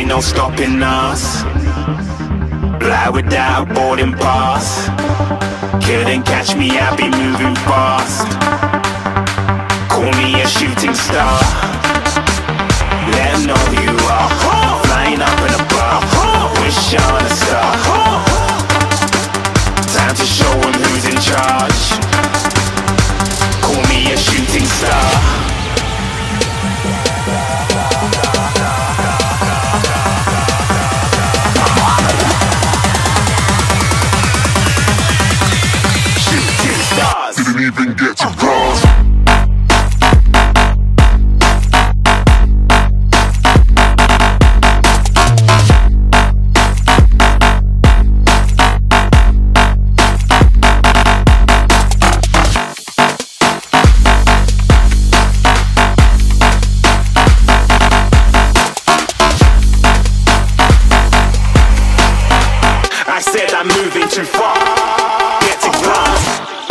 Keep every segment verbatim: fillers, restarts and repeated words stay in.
ain't no stopping us. Fly without a boarding pass. Couldn't catch me, I be moving fast. Call me a shooting star. Let 'em know who you are. Flying up in a bar. Wish on a star. Time to show 'em who's in charge. Call me a shooting star. Didn't even get to cross. I said I'm moving too far. Get to glass.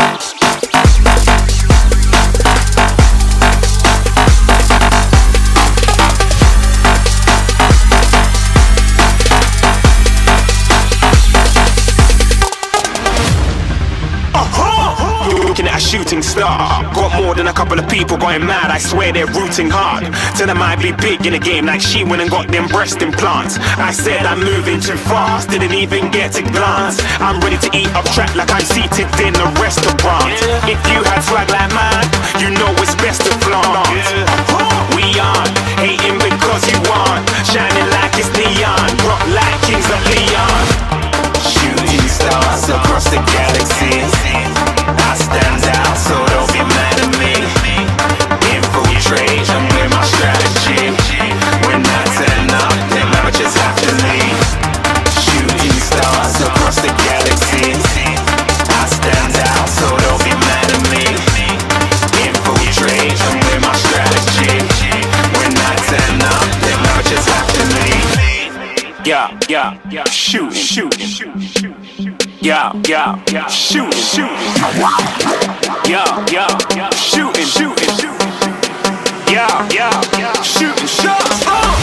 Looking at a shooting star. Got more than a couple of people going mad. I swear they're rooting hard. Tell them I be big in the game like she went and got them breast implants. I said I'm moving too fast. Didn't even get to glance. I'm ready to eat up track like I'm seated in a restaurant. If you had swag like mine, you know it's best to flaunt. We aren't hating because you aren't shining like it's neon. Rock like Kings of Leon. Shooting stars across the galaxy. I stand out, so don't be mad at me. Infiltrate, I'm with my strategy. When I turn up, then I just have to leave. Shooting stars across the galaxy. I stand out, so don't be mad at me. Infiltrate, I'm with my strategy. When I turn up, then I just have to leave. Yeah, yeah, yeah, shooting, shooting, shooting. Yeah, yeah, yeah, shooting, shooting. Yeah, yeah, yeah, shooting, shooting, shooting. Yeah, yeah, yeah, shooting shots. Oh!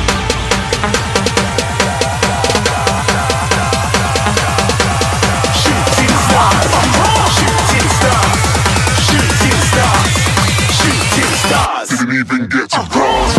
Shooting stars, shooting stars, shooting stars, shooting stars. Didn't even get to cross.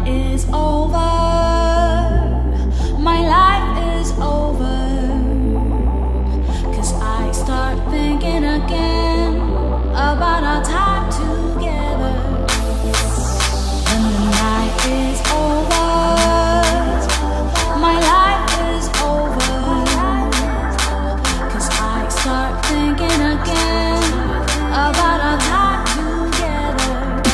is over, my life is over, 'cause I start thinking again about our time together. When the night is over, my life is over, 'cause I start thinking again about our time together.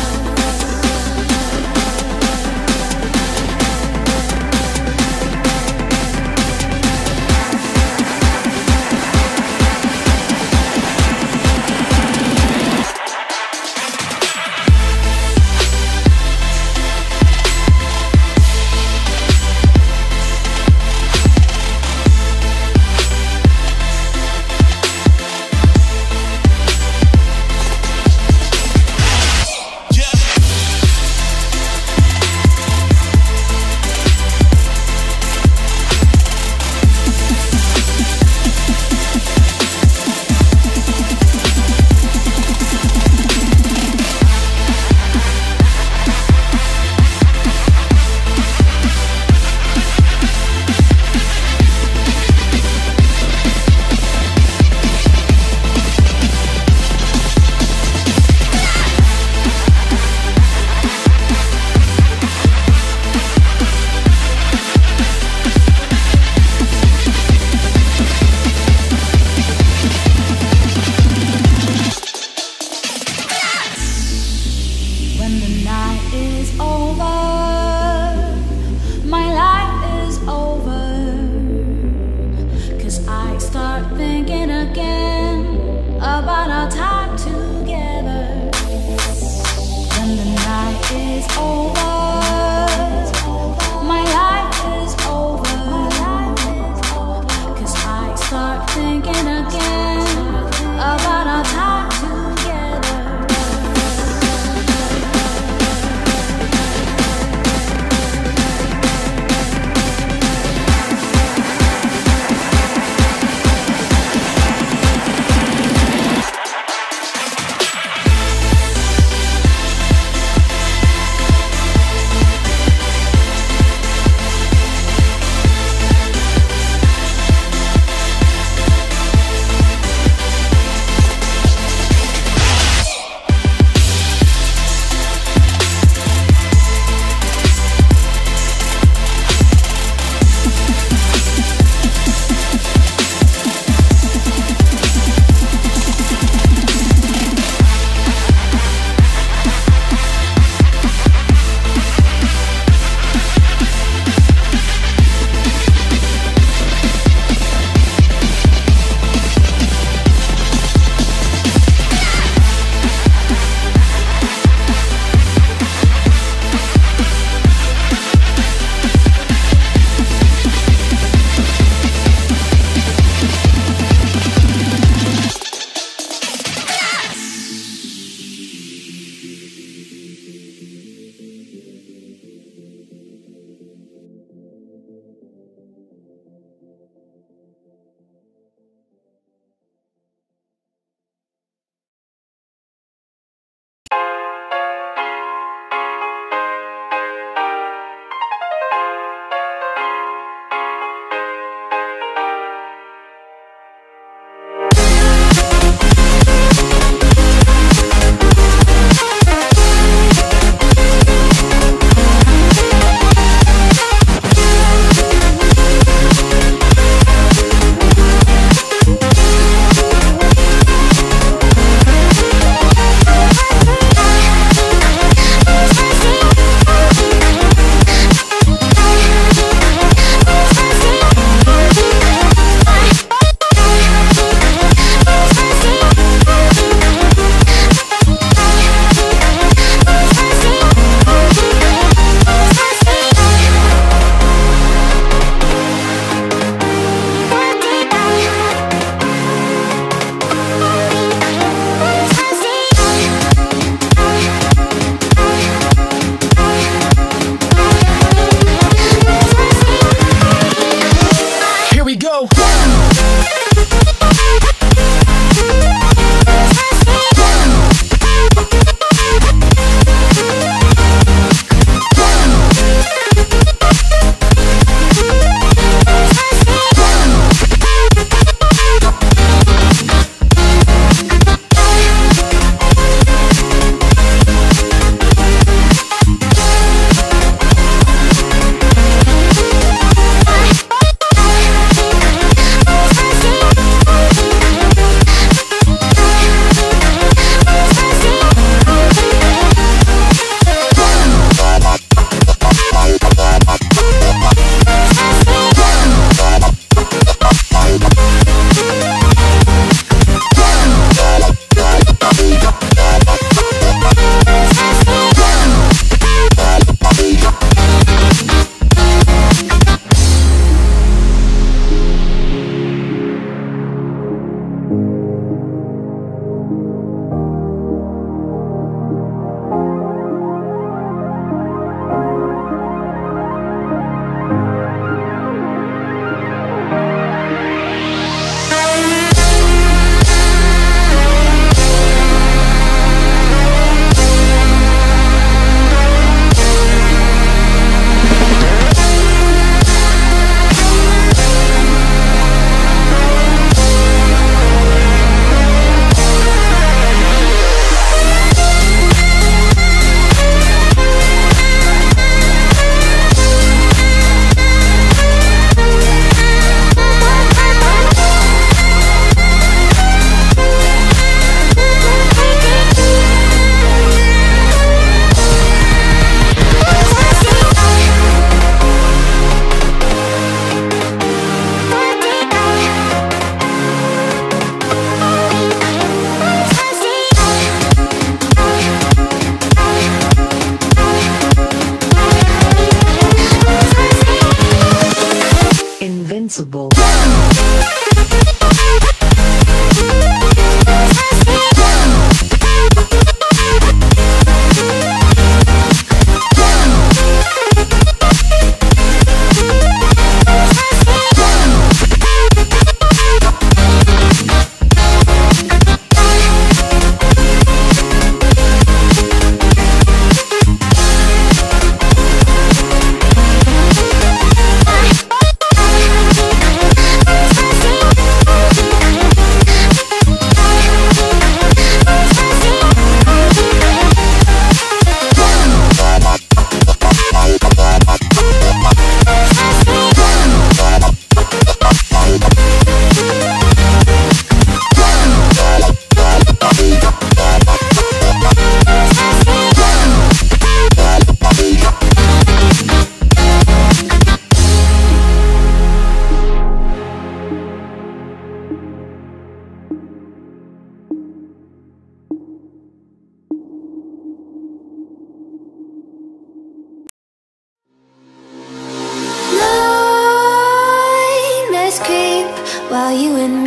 When the night is over, my life is over, 'cause I start thinking again about our time together. When the night is over, my life is over, 'cause I start thinking again about our time together.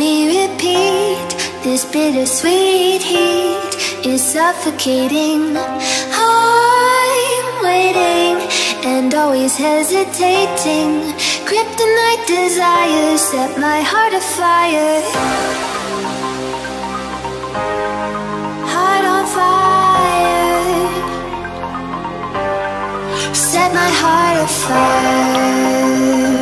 me repeat. This bittersweet heat is suffocating. I'm waiting and always hesitating. Kryptonite desires set my heart afire. Heart on fire. Set my heart afire.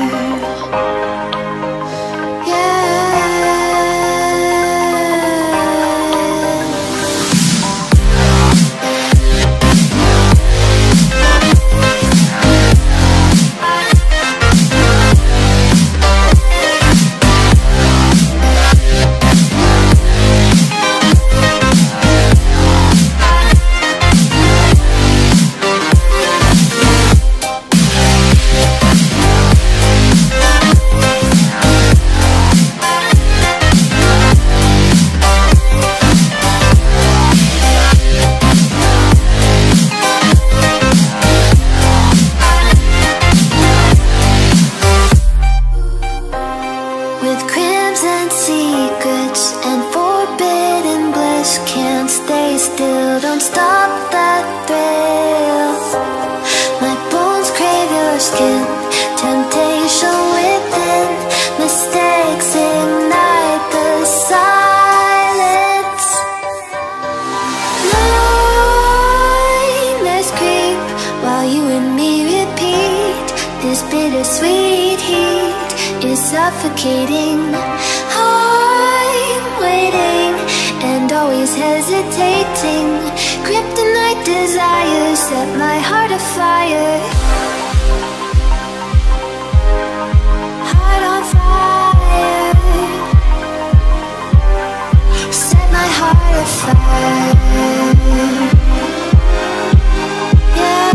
Suffocating. I'm waiting and always hesitating. Kryptonite desires set my heart afire. Heart on fire. Set my heart afire. Yeah.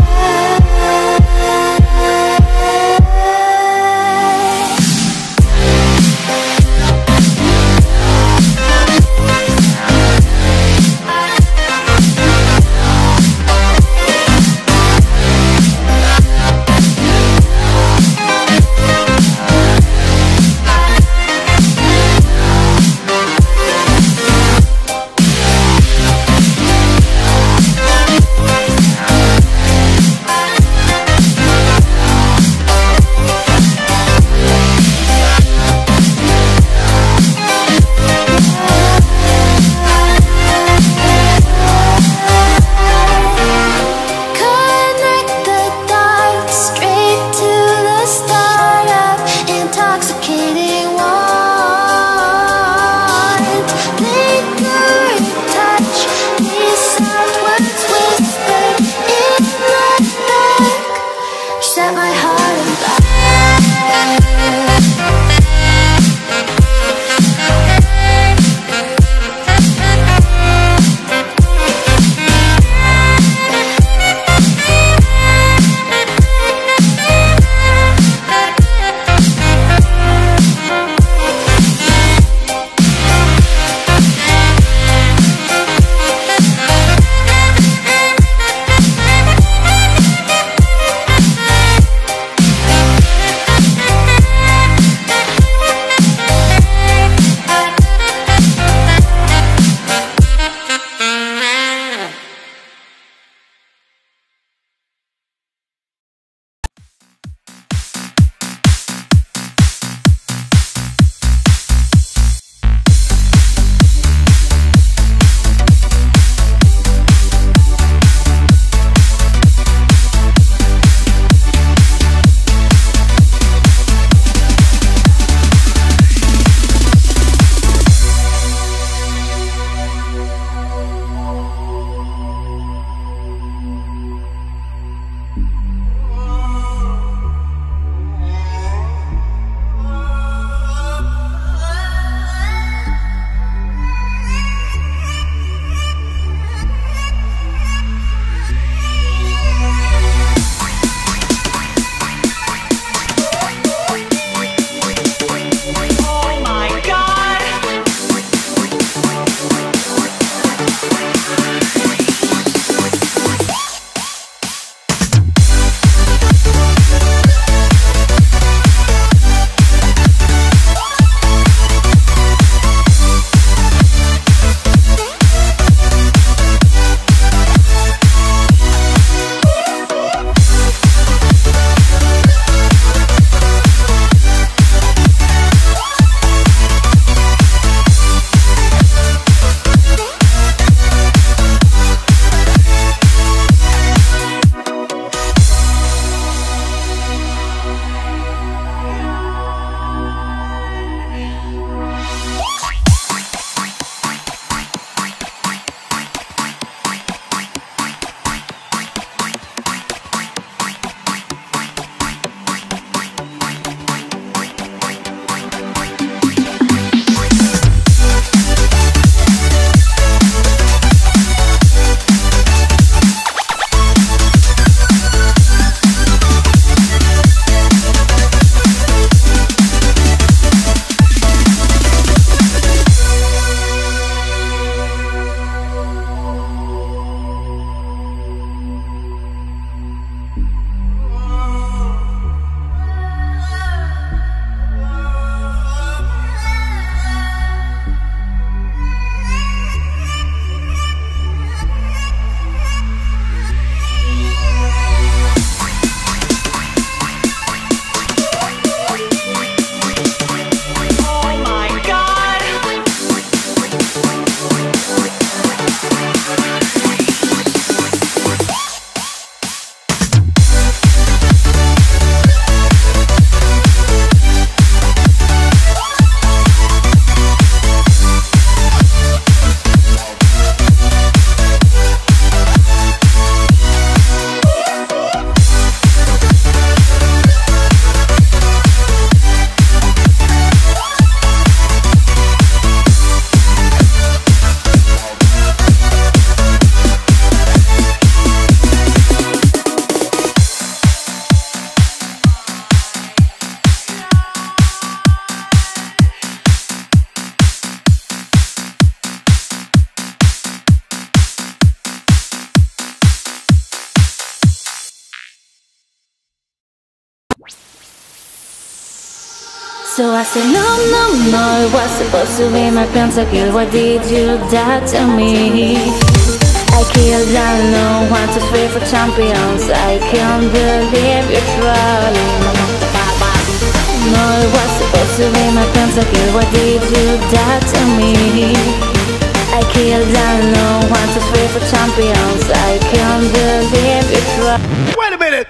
So I said no, no, no, it was supposed to be my pentakill. Why did you die to me? I killed alone, one, two, three for champions. I can't believe you're trolling. No, it was supposed to be my pentakill. Why did you die to me? I killed alone, one, two, three for champions. I can't believe you're trolling. Wait a minute!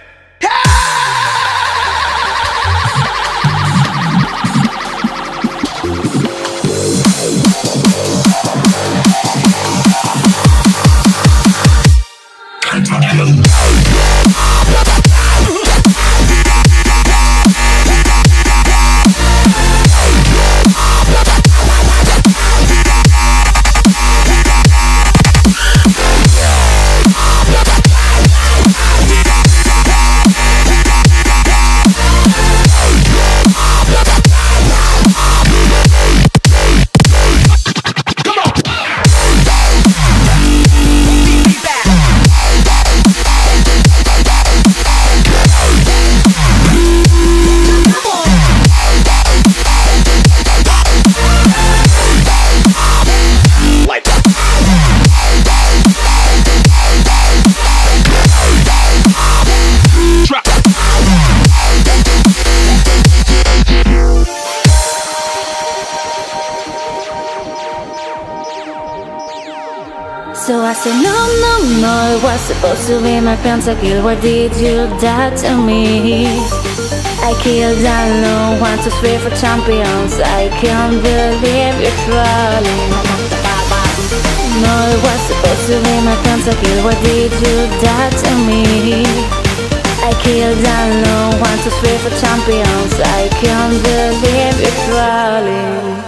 So I said no, no, no, it was supposed to be my pentakill. Why did you die to me? I killed alone, one, two, three for champions. I can't believe you're trolling. No, it was supposed to be my pentakill. Why did you die to me? I killed alone, one, two, three for champions. I can't believe you're trolling.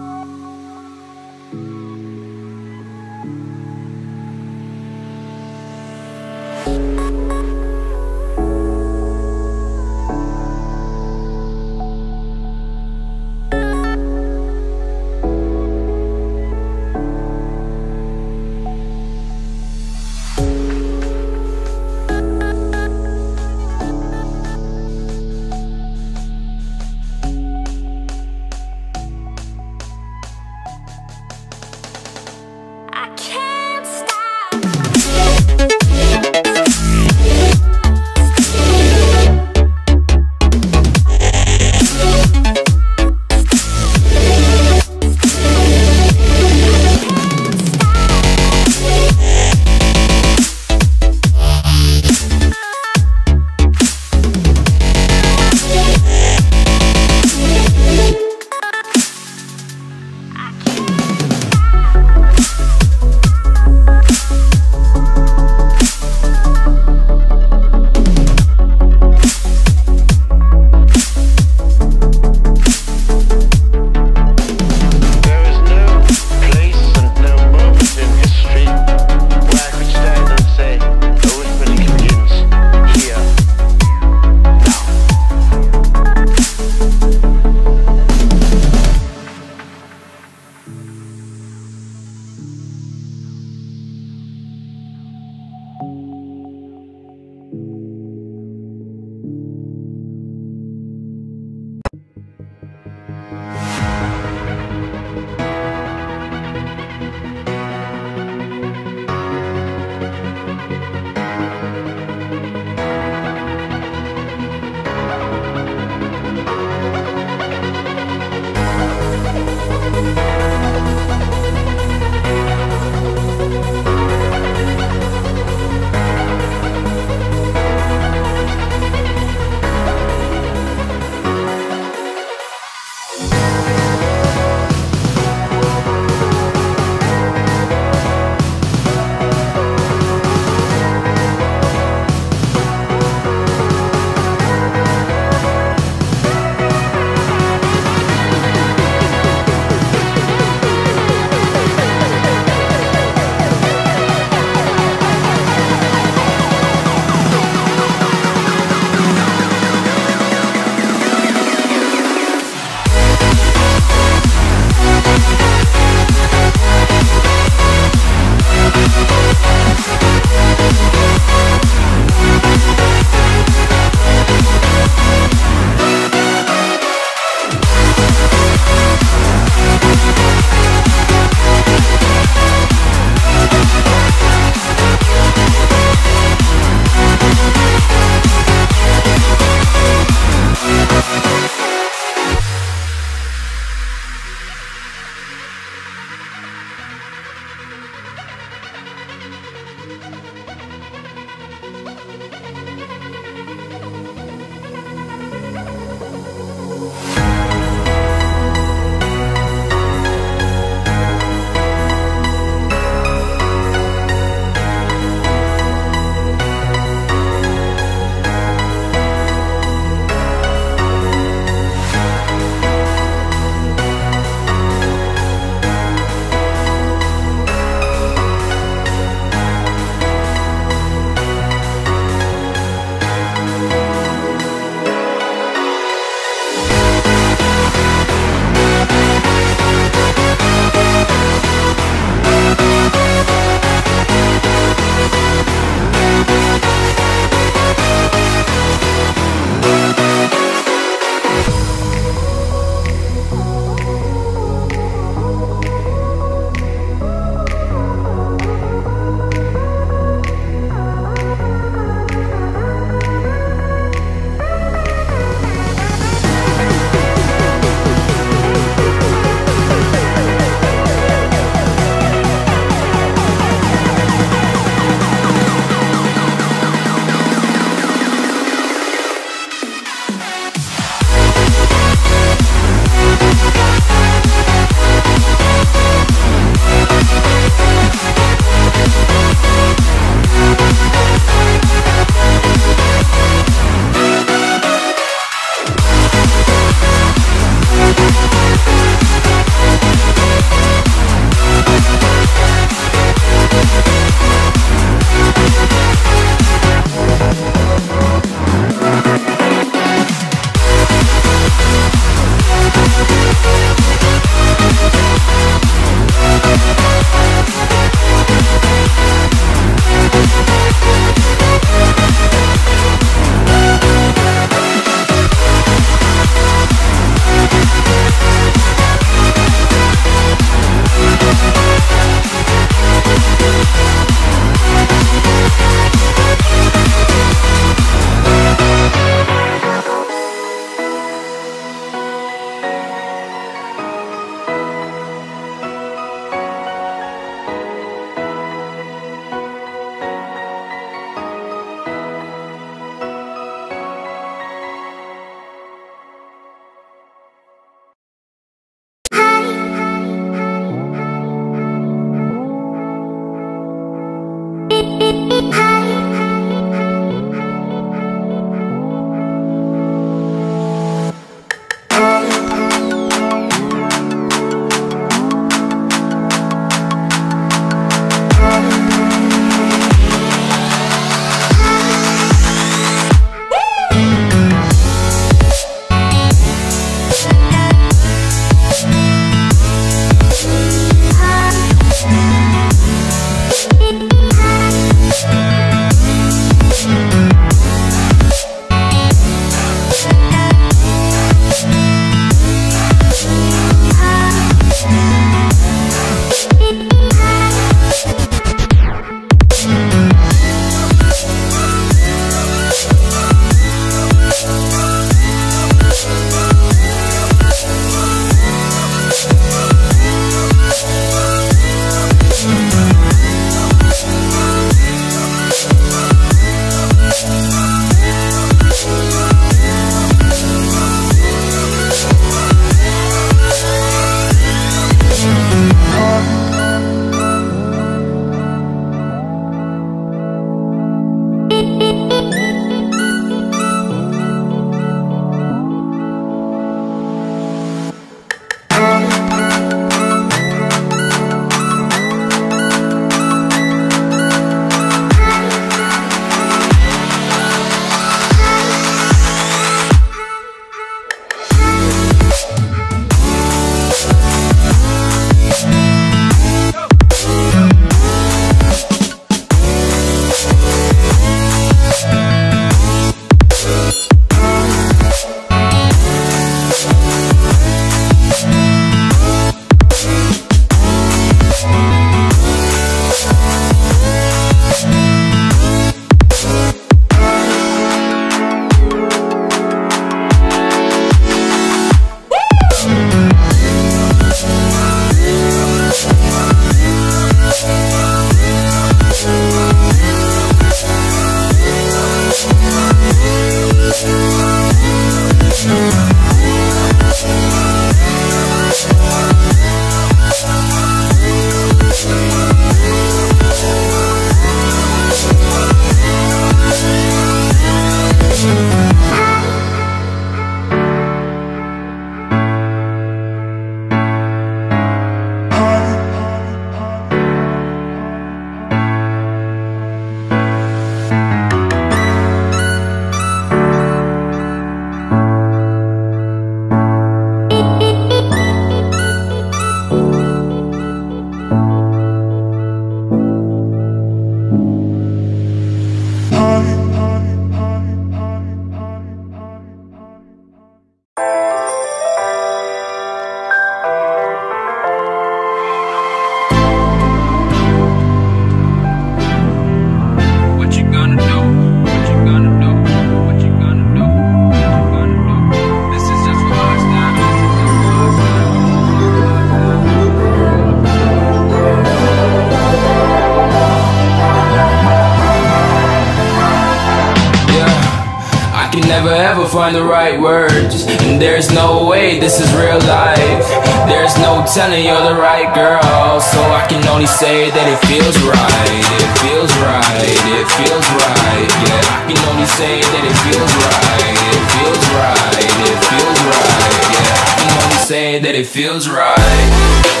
Never ever find the right words, and there's no way this is real life. There's no telling you're the right girl, so I can only say that it feels right. It feels right, it feels right. Yeah, I can only say that it feels right. It feels right, it feels right. Yeah, I can only say that it feels right.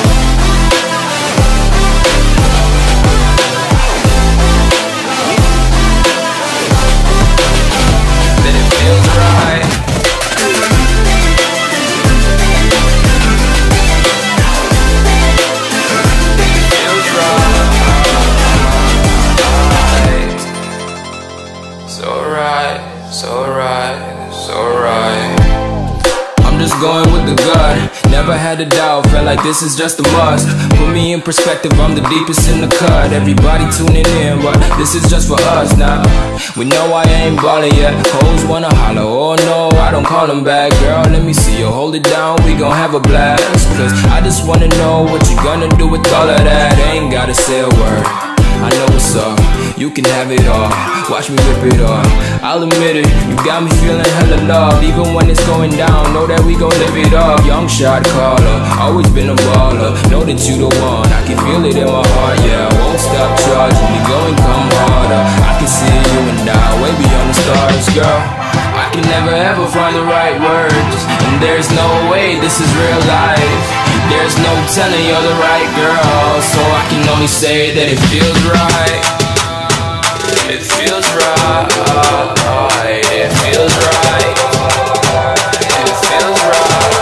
Going with the gut, never had a doubt, felt like this is just a must. Put me in perspective, I'm the deepest in the cut. Everybody tuning in, but this is just for us now. We know I ain't ballin' yet, hoes wanna holler, oh no, I don't call them back. Girl, let me see you hold it down, we gon' have a blast. Cause I just wanna know what you gonna do with all of that. Ain't gotta say a word, I know what's up, you can have it all. Watch me rip it off, I'll admit it, you got me feeling hella love. Even when it's going down, know that we gon' live it up. Young shot caller, always been a baller. Know that you the one, I can feel it in my heart. Yeah, I won't stop charging me, go and come harder. I can see you and I, way beyond the stars, girl. I can never ever find the right words, and there's no way this is real life. There's no telling you're the right girl, so I can only say that it feels right. It feels right, it feels right, it feels right.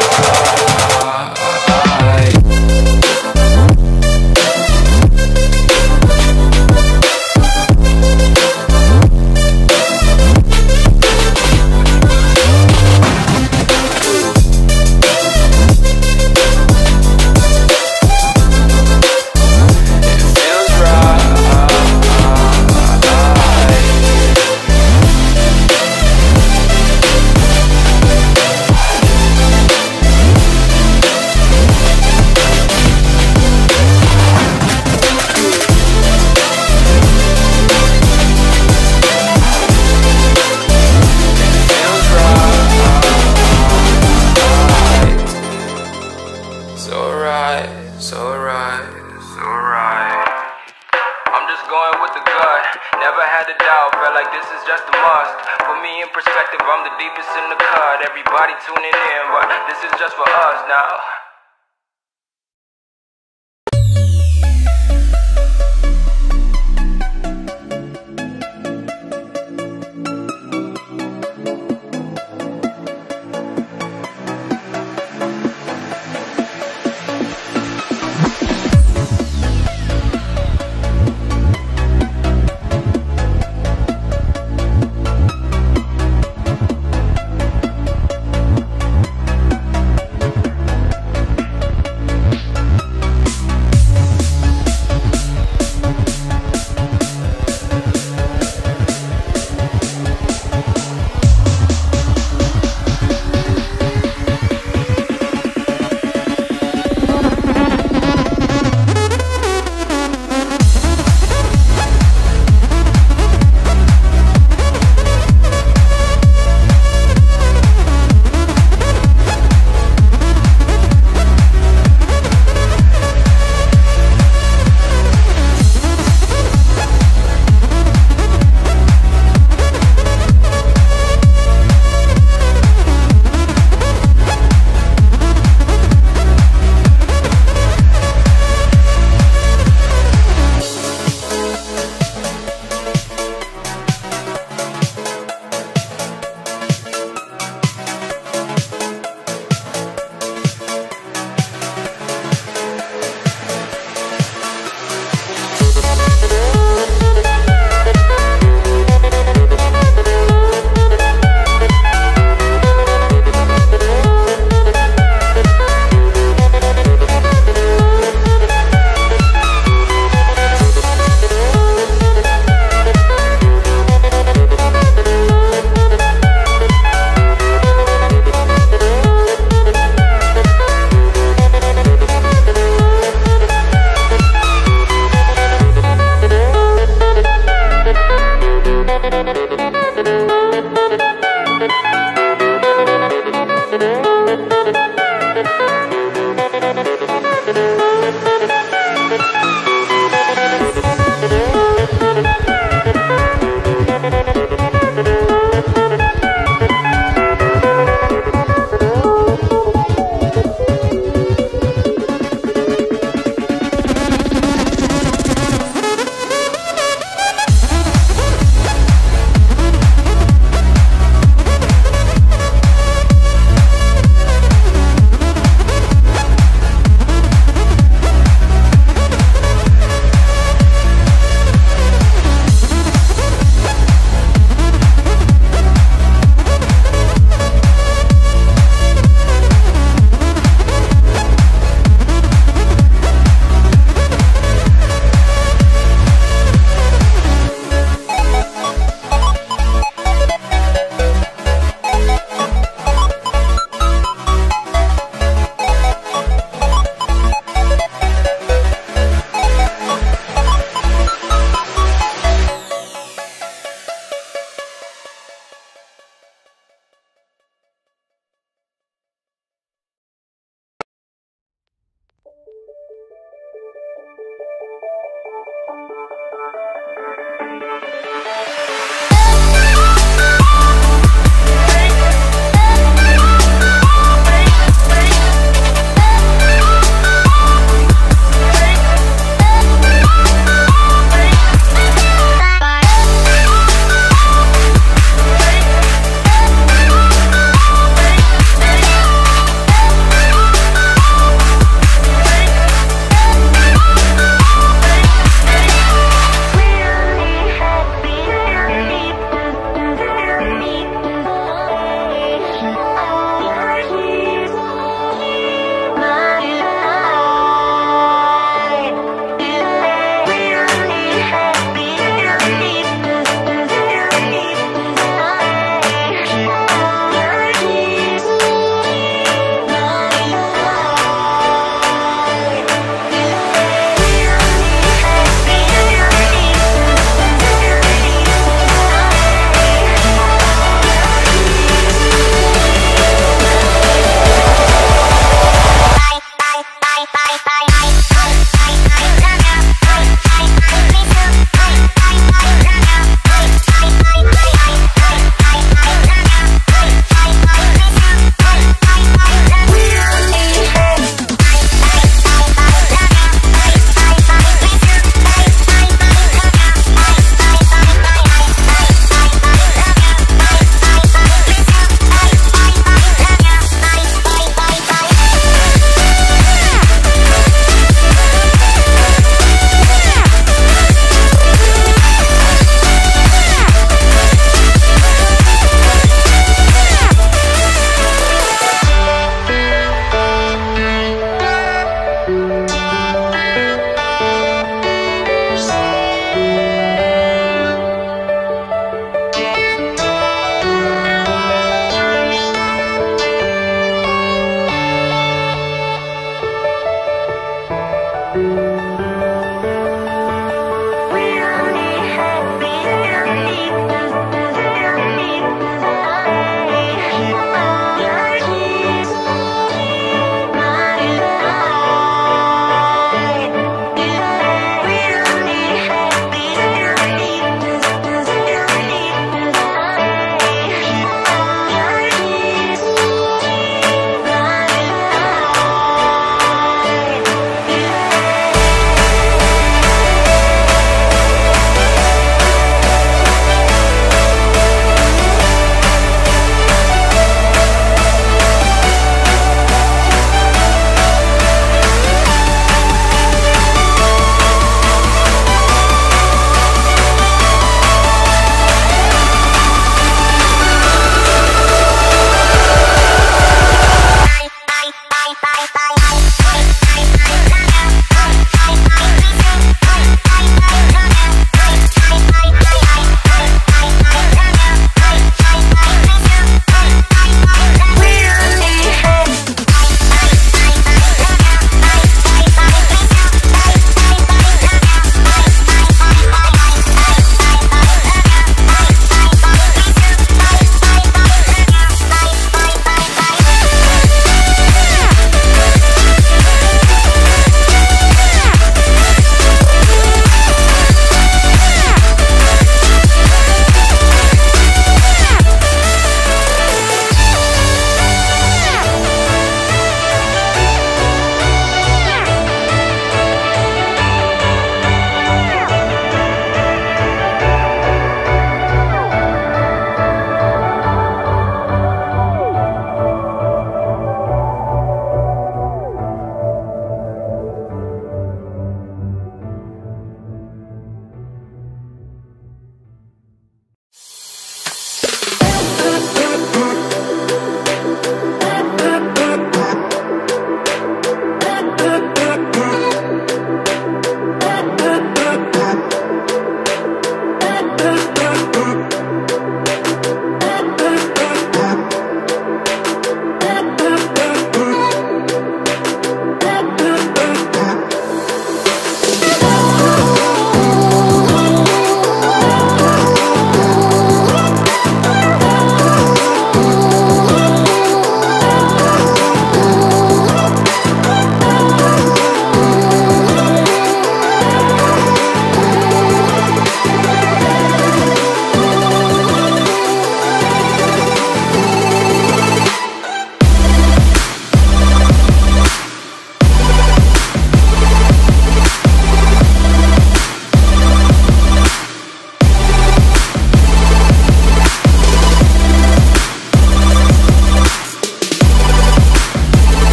Never had a doubt, felt like this is just a must. Put me in perspective, I'm the deepest in the cut. Everybody tuning in, but this is just for us now.